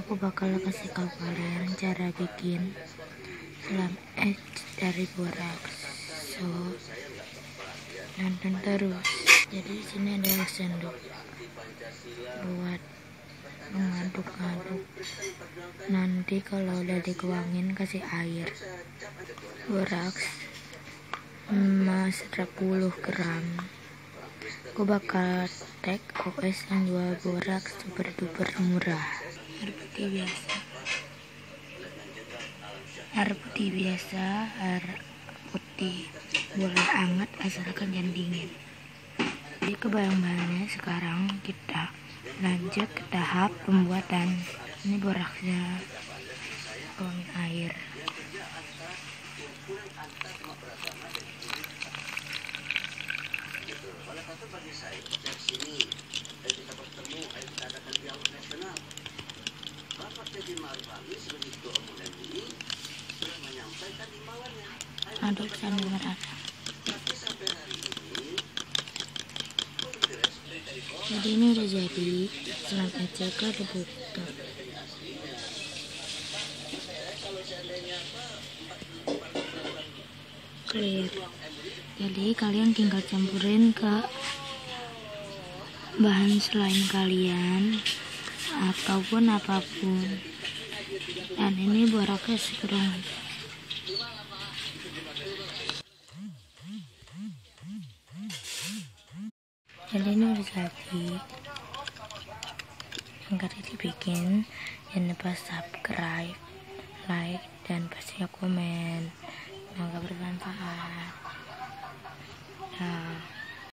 aku bakal kasih tahu kalian cara bikin slime edge dari boraks. So, nonton terus. Jadi di sini ada sendok buat mengaduk-aduk. Nanti kalau udah dituangin kasih air. Boraks 10 gram. Aku bakal tag OS yang jual boraks super duper murah. Air putih biasa, air putih boleh hangat asalkan jangan dingin. Jadi ke bahan-bahannya sekarang kita lanjut ke tahap pembuatan. Ini boraksnya, tuangin air. Aduk sambil merata. Jadi ini udah jadi, slime edge ke dibuka. Clear. Jadi kalian tinggal campurin ke bahan slime kalian ataupun apapun. Dan ini boraksnya strong. Jadi ini udah jadi. Yang tadi dibikin, jangan lupa subscribe, like, dan pastinya komen. Semoga bermanfaat.